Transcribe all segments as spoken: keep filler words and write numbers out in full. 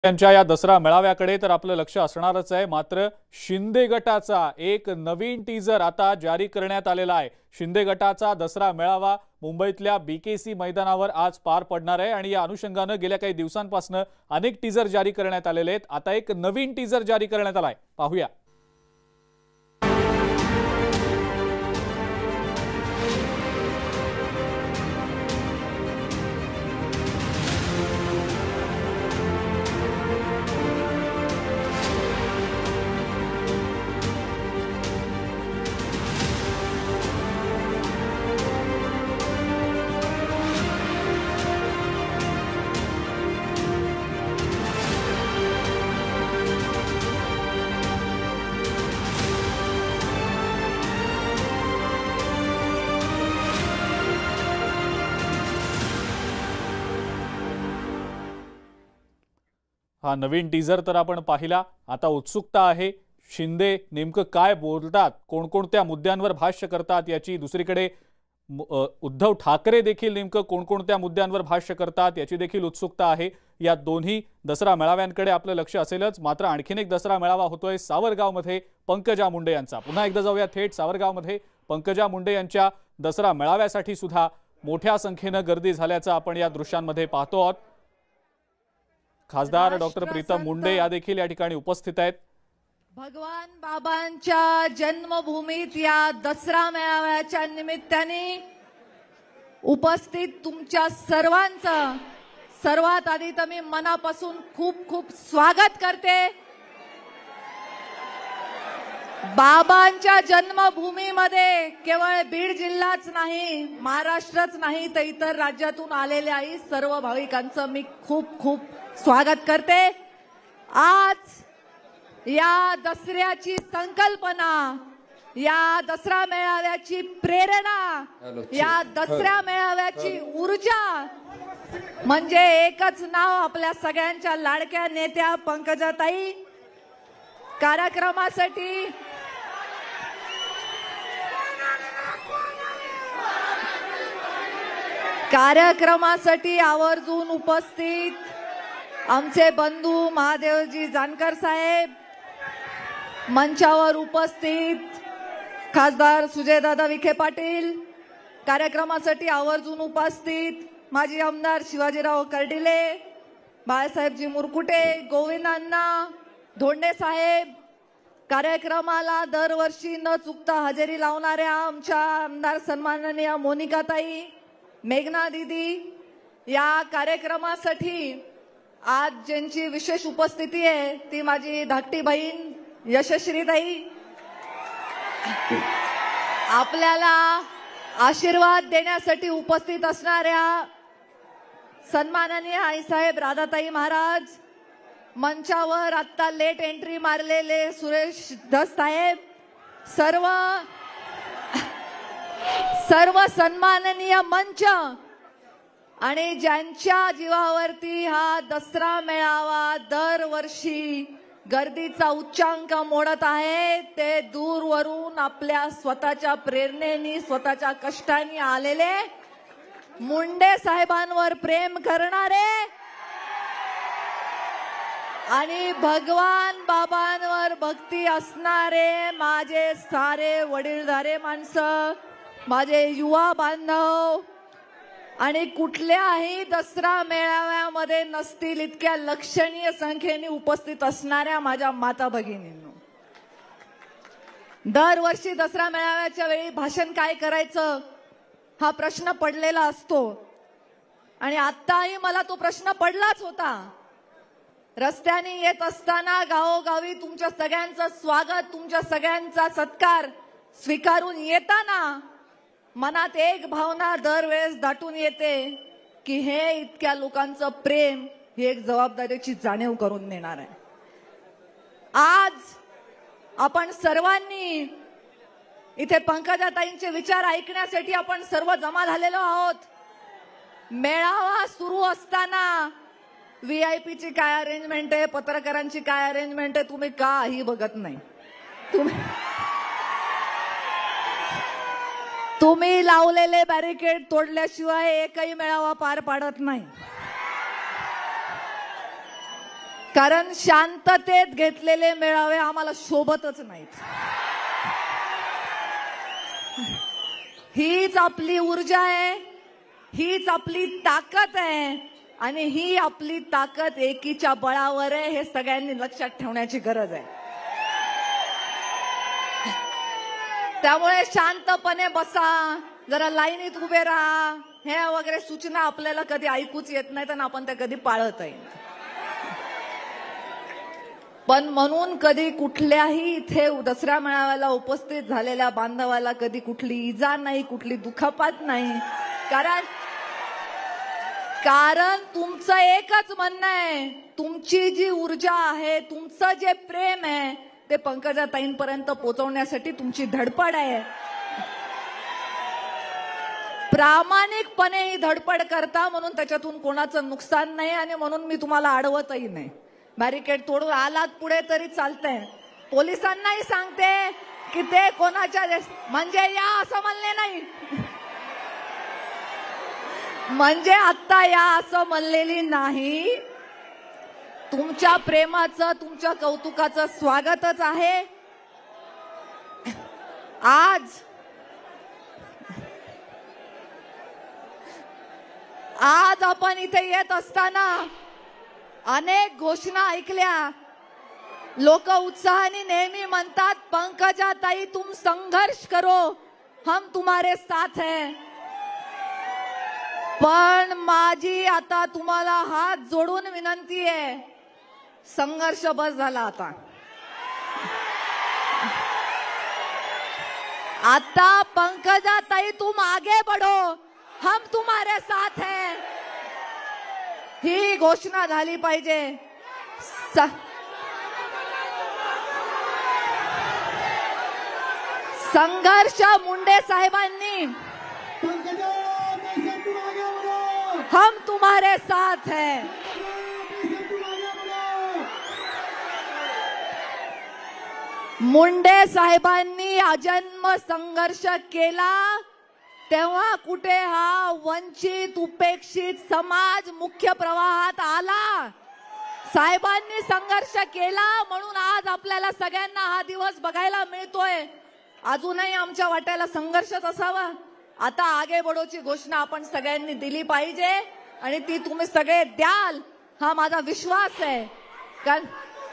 त्यांच्या या दसरा मेळाव्याकडे तर आपलं लक्ष असणारच आहे। मात्र शिंदे गटाचा एक नवीन टीजर आता जारी करण्यात आलेला आहे। शिंदे गटाचा दसरा मेळावा मुंबईतल्या बीकेसी मैदानावर आज पार पडणार आहे आणि या अनुषंगाने गेल्या काही दिवसांपासून अनेक टीजर जारी करण्यात आलेले आहेत। आता एक नवीन टीजर जारी करण्यात आलाय, पाहूया। हा नवीन टीजर तर आपण पाहिला। आता उत्सुकता आहे शिंदे नेमकं काय बोलतात, कोणकोणत्या मुद्द्यांवर भाष्य करतात याची। दुसरीकडे उद्धव ठाकरे देखील नेमकं कोणकोणत्या मुद्द्यांवर भाष्य करतात याची देखील उत्सुकता आहे। या दोन्ही दसरा मेळाव्यांकडे आपलं लक्ष असेलच। मात्र आणखीन एक दसरा मेळावा होतोय सावरगावमध्ये पंकजा मुंडे यांचा। पुन्हा एकदा जाऊया थेट सावरगावमध्ये। पंकजा मुंडे यांच्या दसरा मेळाव्यासाठी सुद्धा मोठ्या संख्येने गर्दी झाल्याचं आपण या दृश्यांमध्ये पाहतो आहोत। खासदार डॉक्टर प्रीतम मुंडे या देखील या ठिकाणी उपस्थित आहेत। भगवान बाबांच्या जन्मभूमीत या दसरा मेळाव्याच्या निमित्ताने उपस्थित तुमच्या सर्वांचं सर्वात आधी तर मी मनापासून खूप खूप स्वागत करते। बाबांच्या जन्मभूमीमध्ये केवळ बीड जिल्हाच नाही, महाराष्ट्रच नाही तर इतर राज्यातून आलेल्याही सर्व भाविकांचं मी खूप खूप स्वागत करते। आज या दसऱ्याची संकल्पना, या दसरा मेळाव्याची प्रेरणा, या दसरा मेळाव्याची ऊर्जा म्हणजे एकच नाव, आपल्या सगळ्यांच्या लाडक्या नेत्या पंकजाताई। कार्यक्रमासाठी कार्यक्रमासाठी आवर्जून उपस्थित आमचे बंधू महादेवजी जानकर साहेब, मंचावर उपस्थित खासदार सुजयदादा विखे पाटील, कार्यक्रमासाठी आवर्जून उपस्थित माजी आमदार शिवाजीराव कर्डिले, बाळासाहेबजी मुरकुटे, गोविंद अण्णा धोंडे साहेब, कार्यक्रमाला दरवर्षी न चुकता हजेरी लावणाऱ्या आमच्या आमदार सन्माननीय मोनिकाताई, मेघना दीदी, या कार्यक्रमासाठी आज ज्यांची विशेष उपस्थिती आहे ती माझी धाकटी बहीण यशश्रीताई। आपल्याला आशीर्वाद देण्यासाठी उपस्थित असणाऱ्या सन्माननीय आईसाहेब राधाताई महाराज, मंचावर आता लेट एंट्री मारलेले सुरेश धस साहेब, सर्व सर्व सन्माननीय मंच आणि ज्यांच्या जीवावरती हा दसरा मेळावा दरवर्षी गर्दीचा उच्चांक मोडत आहे ते दूरवरून आपल्या स्वतःच्या प्रेरणेने, स्वतःच्या कष्टाने आलेले मुंडे साहेबांवर प्रेम करणारे आणि भगवान बाबांवर भक्ती असणारे माझे सारे वडीलधारे माणसं, माझे युवा बांधव आणि कुठल्याही दसरा मेळाव्यामध्ये नसतील इतक्या लक्षणीय संख्येने उपस्थित असणाऱ्या माझ्या माता भगिनींनो, दरवर्षी दसरा मेळाव्याच्या वेळी भाषण काय करायचं हा प्रश्न पडलेला असतो आणि आत्ताही मला तो प्रश्न पडलाच होता। रस्त्याने येत असताना गावोगावी तुमच्या सगळ्यांचं स्वागत, तुमच्या सगळ्यांचा सत्कार स्वीकारून येताना मनात एक भावना दरवेळेस दाटून येते की हे इतक्या लोकांचं प्रेम ही एक जबाबदारीची जाणीव करून देणार आहे। आज आपण सर्वांनी इथे पंकजाताईंचे विचार ऐकण्यासाठी आपण सर्व जमा झालेलो आहोत। मेळावा सुरू असताना व्हीआयपीची काय अरेंजमेंट आहे, पत्रकारांची काय अरेंजमेंट आहे, तुम्ही काही बघत नाही। तुम्ही तुम्ही लावलेले बॅरिकेड तोडल्याशिवाय एकही मेळावा पार पाडत नाही। कारण शांततेत घेतलेले मेळावे आम्हाला शोभतच नाहीत. हीच आपली ऊर्जा आहे, हीच आपली ताकद आहे आणि ही आपली ताकद एकीच्या बळावर आहे, हे सगळ्यांनी लक्षात ठेवण्याची गरज आहे. त्यामुळे शांतपणे बसा, जरा लाईनीत उभे राहा, हे वगैरे सूचना आपल्याला कधी ऐकूच येत नाहीत आणि आपण त्या कधी पाळतही नाही. पण म्हणून कधी कुठल्याही इथे दसरा मेळाव्याला उपस्थित झालेल्या बांधवाला कधी कुठली इजा नाही, कुठली दुखापत नाही. कारण कारण तुमचं एकच म्हणणं आहे, तुमची जी ऊर्जा आहे, तुमचं जे प्रेम आहे ते पंकजाताईंपर्यंत पोहोचवण्यासाठी तुमची धडपड आहे. प्रामाणिकपणे ही धडपड करता, म्हणून त्याच्यातून कोणाचं नुकसान नाही आणि म्हणून मी तुम्हाला अडवतही नाही. बॅरिकेड तोडून आलात पुढे तरी चालतंय. पोलिसांनाही सांगते की ते कोणाच्या म्हणजे या असं म्हणले नाही, म्हणजे आता या असं म्हणलेली नाही. तुमच्या प्रेमाचं, तुमच्या कौतुकाचं स्वागतच आहे. आज आज आपण इथे येत असताना अनेक घोषणा ऐकल्या. लोक उत्साहाने नेहमी म्हणतात, पंकजाताई तुम संघर्ष करो, हम तुम्हारे साथ हैं. पण माझी आता तुम्हाला हात जोडून विनंती आहे, संघर्ष बस झाला आता. आता पंकजाताई तुम आगे बढ़ो, हम तुम्हारे साथ हैं, ही घोषणा झाली पाहिजे. संघर्ष मुंडे साहेबांनी हम तुम्हारे साथ हैं, मुंडे साहेबांनी अजन्म संघर्ष केला तेव्हा कुठे हा वंचित उपेक्षित समाज मुख्य प्रवाहात आला. साहेबांनी संघर्ष केला म्हणून आज आपल्याला सगळ्यांना हा दिवस बघायला मिळतोय. अजूनही आमच्या वाट्याला संघर्षच असावा. आता आगे बढोची घोषणा आपण सगळ्यांनी दिली पाहिजे आणि ती तुम्ही सगळे द्याल हा माझा विश्वास आहे. कारण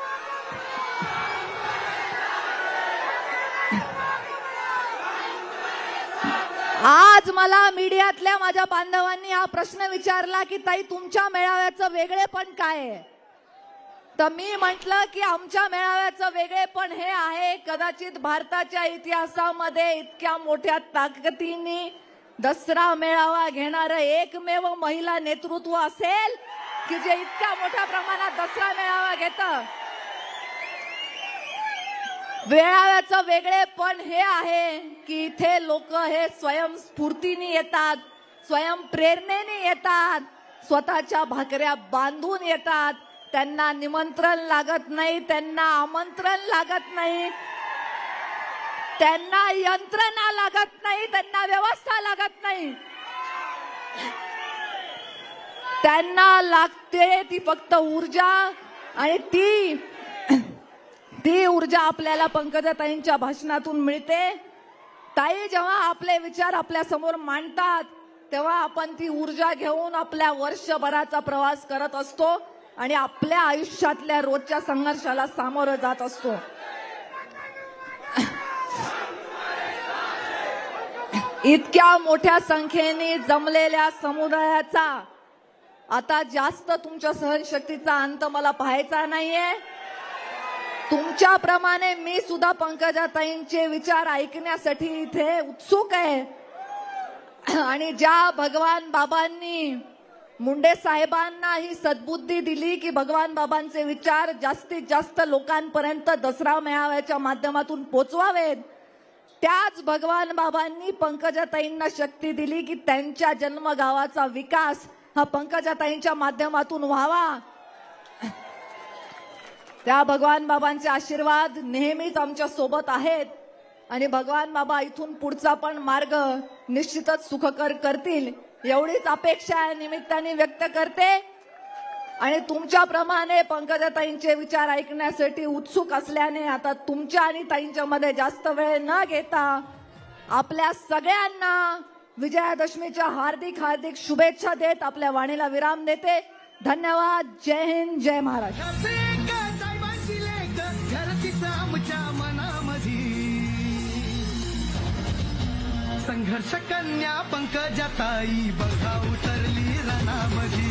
आज मला मीडियातल्या माझ्या बांधवांनी हा प्रश्न विचारला की ताई तुमच्या मेळाव्याचं वेगळेपण काय आहे. तर मी म्हटलं की आमच्या मेळाव्याचं वेगळेपण हे आहे, कदाचित भारताच्या इतिहासामध्ये इतक्या मोठ्या ताकदीने दसरा मेळावा घेणारं एकमेव महिला नेतृत्व असेल की जे इतक्या मोठ्या प्रमाणात दसरा मेळावा घेतं. मेळाव्याचं वेगळेपण हे आहे की इथे लोक हे स्वयंस्फूर्तीने येतात, स्वयंप्रेरणेने येतात, स्वतःच्या भाकऱ्या बांधून येतात. त्यांना निमंत्रण लागत नाही, त्यांना आमंत्रण लागत नाही, त्यांना यंत्रणा लागत नाही, त्यांना व्यवस्था लागत नाही. त्यांना लागते ती फक्त ऊर्जा आणि ती ती ऊर्जा आपल्याला पंकजाताईंच्या भाषणातून मिळते. ताई जेव्हा आपले विचार आपल्या समोर मांडतात तेव्हा आपण ती ऊर्जा घेऊन आपल्या वर्षभराचा प्रवास करत असतो आणि आपल्या आयुष्यातल्या रोजच्या संघर्षाला सामोरं जात असतो. इतक्या मोठ्या संख्येने जमलेल्या समुदायाचा आता जास्त तुमच्या सहनशक्तीचा अंत मला पाहायचा नाहीये. तुमच्याप्रमाणे मी सुद्धा पंकजाताईंचे विचार ऐकण्यासाठी इथे उत्सुक आहे. आणि ज्या भगवान बाबांनी मुंडे साहेबांना ही सद्बुद्धी दिली की भगवान बाबांचे विचार जास्तीत जास्त लोकांपर्यंत दसरा मेळाव्याच्या माध्यमातून पोचवावेत, त्याच भगवान बाबांनी पंकजाताईंना शक्ती दिली की त्यांच्या जन्मगावाचा विकास हा पंकजाताईंच्या माध्यमातून व्हावा. त्या भगवान बाबांचे आशीर्वाद नेहमीच आमच्या सोबत आहेत आणि भगवान बाबा इथून पुढचा पण मार्ग निश्चितच सुखकर करतील एवढीच अपेक्षा या निमित्ताने व्यक्त करते. आणि तुमच्याप्रमाणे पंकजाताईंचे विचार ऐकण्यासाठी उत्सुक असल्याने आता तुमच्या आणि ताईंच्या मध्ये जास्त वेळ न घेता आपल्या सगळ्यांना विजयादशमीच्या हार्दिक हार्दिक शुभेच्छा देत आपल्या वाणीला विराम देते. धन्यवाद. जय हिंद, जय महाराष्ट्र. संघर्ष कन्या पंकजाताई बघा उतरली रणामध्ये.